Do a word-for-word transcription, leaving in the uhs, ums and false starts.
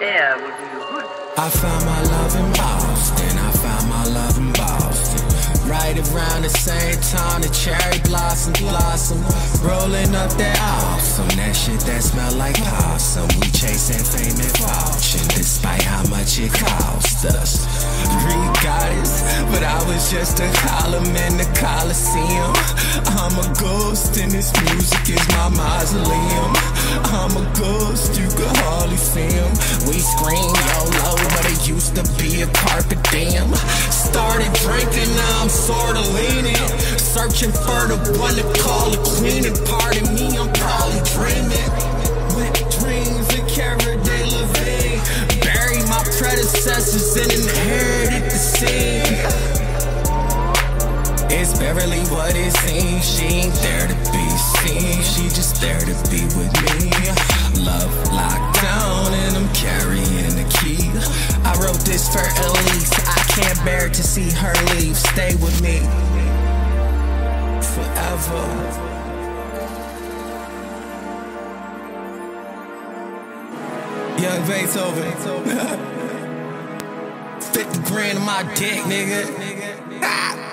air will do you good. I found my love in Boston, I found my love in Boston. Right around the same time the cherry blossoms blossom. Rolling up that awesome, that shit that smell like possum. We chasing fame and fortune, despite how much it cost us. Greek goddess, but I was just a column in the Coliseum. I'm a ghost and this music is my mausoleum. I'm a ghost, you could hardly see him. We scream YOLO, but it used to be a carpet diem. Started drinking, now I'm sorta leaning, searching for the one to call a queen. And pardon me, I'm probably dreaming. Wet dreams and Cara Delevingne. Buried my predecessors and inherited the scene. It's barely what it seems. She ain't there to be seen, she just there to be with me. Love locked down and I'm carrying the key. I wrote this for Elise, I can't bear to see her leave. Stay with me forever. Young Beethoven. fifty grand on my dick, nigga. Ah.